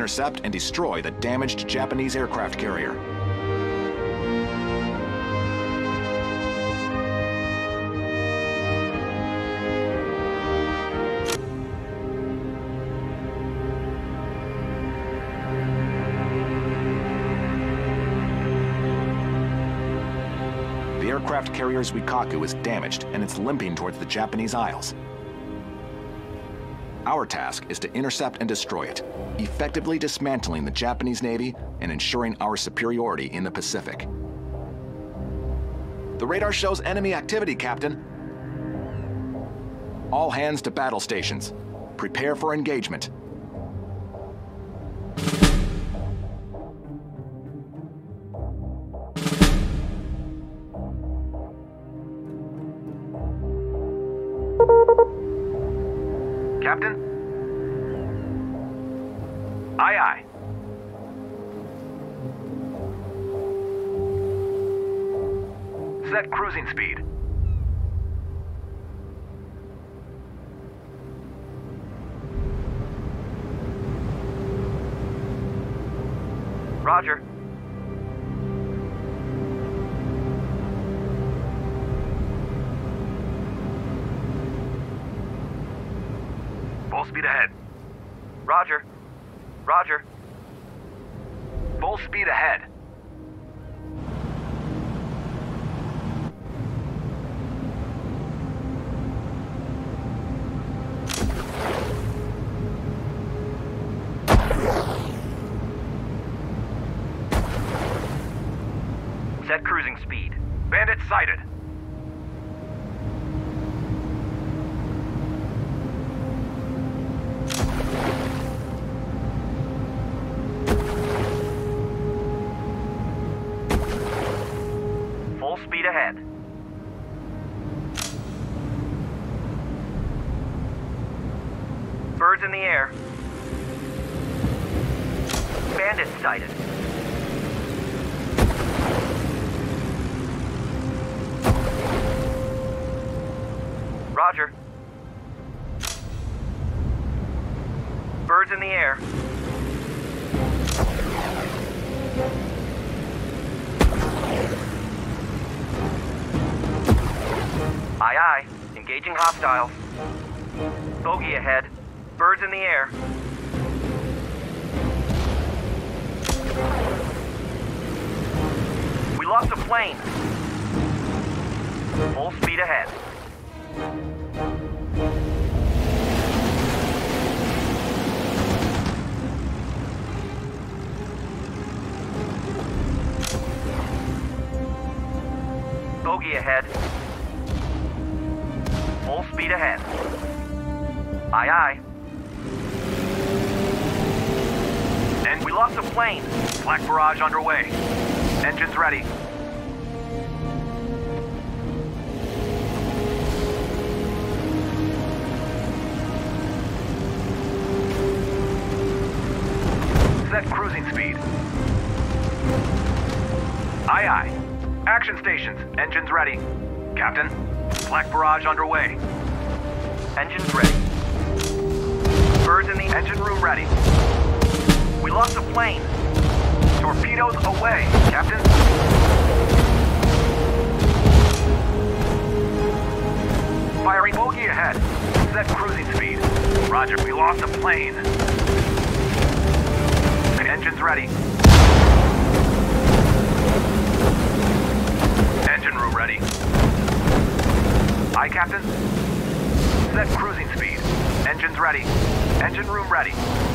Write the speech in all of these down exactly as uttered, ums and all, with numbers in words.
intercept and destroy the damaged Japanese aircraft carrier. The aircraft carrier's Wikaku is damaged and it's limping towards the Japanese Isles. Our task is to intercept and destroy it, effectively dismantling the Japanese Navy and ensuring our superiority in the Pacific. The radar shows enemy activity, Captain. All hands to battle stations. Prepare for engagement. Captain? Aye, aye. Set cruising speed. Roger. Full speed ahead. Roger. Roger. Full speed ahead. Set cruising speed. Bandit sighted. Full speed ahead. Birds in the air. Bandit sighted. Roger. Birds in the air. Aye, aye. Engaging hostiles. Bogey ahead. Birds in the air. We lost a plane. Full speed ahead. Bogey ahead. Full speed ahead. Aye, aye. And we lost a plane. Flak barrage underway. Engines ready. Set cruising speed. Aye, aye. Action stations. Engines ready. Captain, flak barrage underway. Engines ready. Birds in the engine room ready. We lost a plane. Torpedoes away, Captain. Firing bogey ahead. Set cruising speed. Roger, we lost a plane. Engines ready. Engine room ready. Aye, Captain. Set cruising speed. Engines ready. Engine room ready.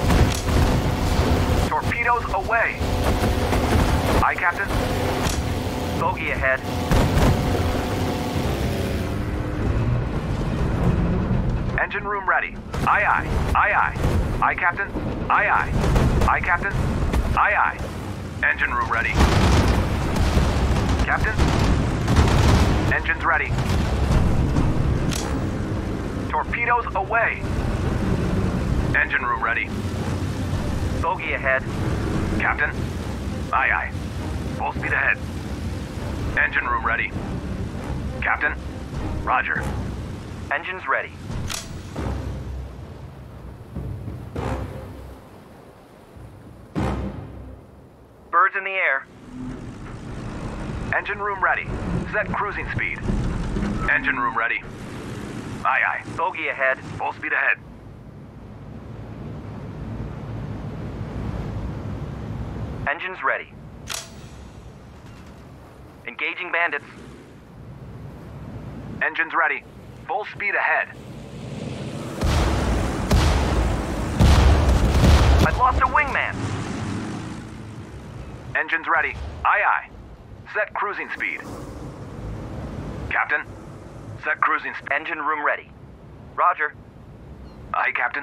Torpedoes away. Aye, Captain. Bogey ahead. Engine room ready. Aye, aye. Aye, aye. Aye, Captain. Aye, aye. Aye, Captain. Aye, aye. Engine room ready. Captain. Engines ready. Torpedoes away. Engine room ready. Bogey ahead. Captain. Aye, aye. Full speed ahead. Engine room ready. Captain. Roger. Engines ready. in the air. Engine room ready. Set cruising speed. Engine room ready. Aye, aye. Bogey ahead. Full speed ahead. Engines ready. Engaging bandits. Engines ready. Full speed ahead. I've lost a wingman. Engines ready. Aye, aye. Set cruising speed. Captain. Set cruising speed. Engine room ready. Roger. Aye, Captain.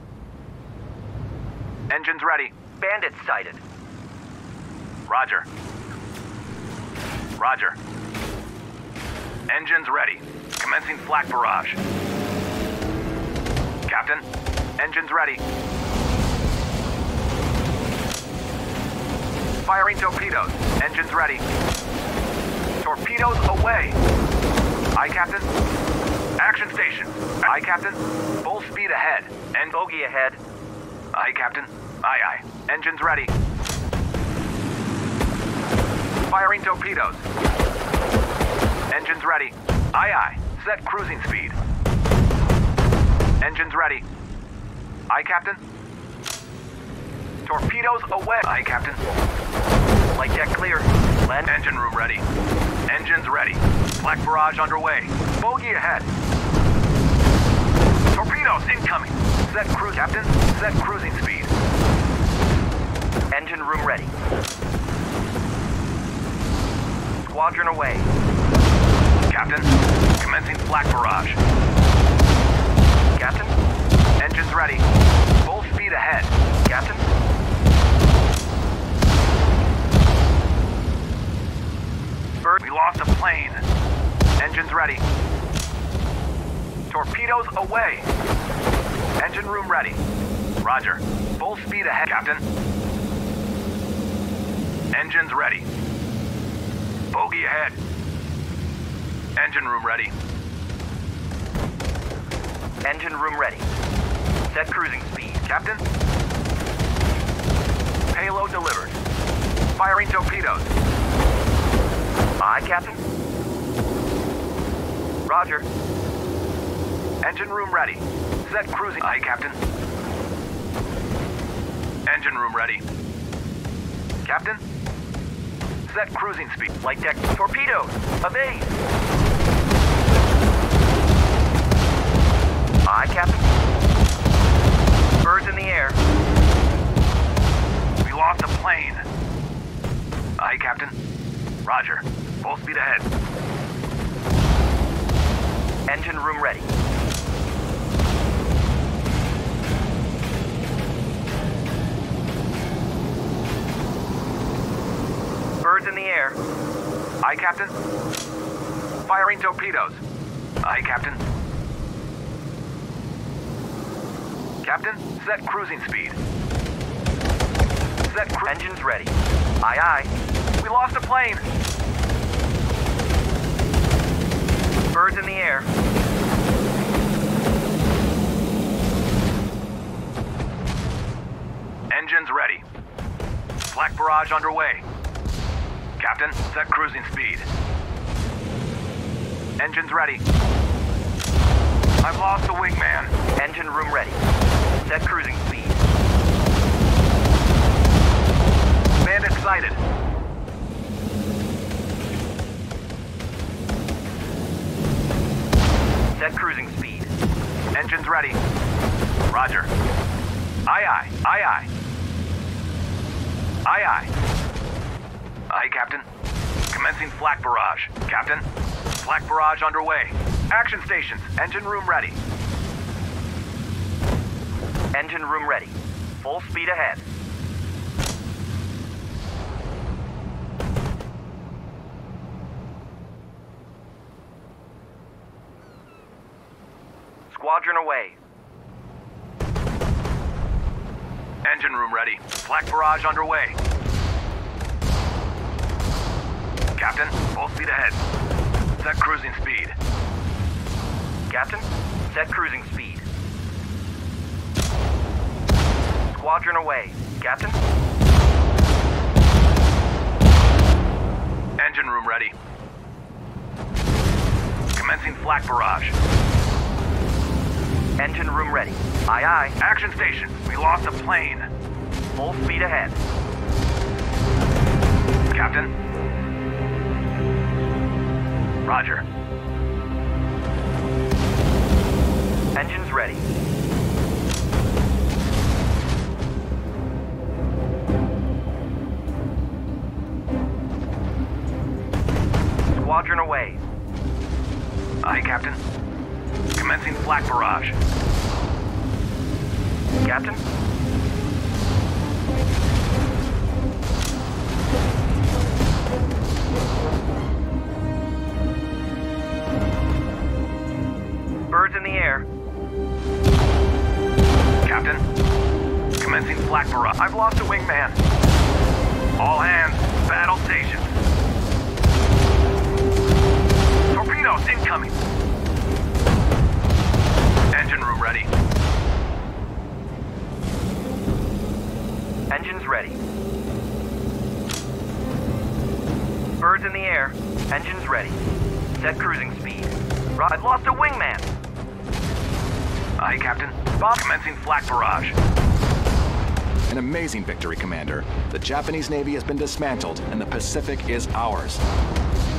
Engines ready. Bandits sighted. Roger. Roger. Engines ready. Commencing flak barrage. Captain. Engines ready. Firing torpedoes. Engines ready. Torpedoes away. Aye, Captain. Action station. Aye, Captain. Full speed ahead. And bogey ahead. Aye, Captain. Aye, aye. Engines ready. Firing torpedoes. Engines ready. Aye, aye. Set cruising speed. Engines ready. Aye, Captain. Torpedoes away. Aye, Captain. Light deck clear. Land. Engine room ready. Engines ready. Flak barrage underway. Bogey ahead. Torpedoes incoming. Set cruise, Captain. Set cruising speed. Engine room ready. Squadron away. Captain. Commencing flak barrage. Captain. Engines ready. Full speed ahead. Captain. Bird, we lost a plane. Engines ready. Torpedoes away. Engine room ready. Roger. Full speed ahead, Captain. Engines ready. Bogey ahead. Engine room ready. Engine room ready. Set cruising speed, Captain. Payload delivered. Firing torpedoes. Aye, Captain. Roger. Engine room ready. Set cruising. Aye, Captain. Engine room ready. Captain. Set cruising speed. Light deck. Torpedoes. Evade. Aye, Captain. Birds in the air. We lost a plane. Aye, Captain. Roger. Full speed ahead. Engine room ready. Birds in the air. Aye, Captain. Firing torpedoes. Aye, Captain. Captain, set cruising speed. Set cru- Engines ready. Aye, aye. We lost a plane. Birds in the air. Engines ready. Flak barrage underway. Captain, set cruising speed. Engines ready. I've lost the wingman. Engine room ready. Set cruising speed. Bandit sighted. Set cruising speed. Engines ready. Roger. Aye, aye. Aye, aye. Aye, aye. Aye, Captain. Commencing flak barrage. Captain. Flak barrage underway. Action stations. Engine room ready. Engine room ready. Full speed ahead. Squadron away. Engine room ready. Flak barrage underway. Captain, full speed ahead. Set cruising speed. Captain, set cruising speed. Squadron away. Captain? Engine room ready. Commencing flak barrage. Engine room ready. Aye, aye. Action station. We lost a plane. Full speed ahead. Captain. Roger. Engines ready. Squadron away. Aye, Captain. Commencing flak barrage. Captain? Birds in the air. Captain. Commencing flak barrage. I've lost a wingman. All hands, battle stations. Torpedoes incoming. Engine room ready. Engines ready. Birds in the air. Engines ready. Set cruising speed. Right. I've lost a wingman. Aye, Captain. Bob. Commencing flak barrage. An amazing victory, Commander. The Japanese Navy has been dismantled, and the Pacific is ours.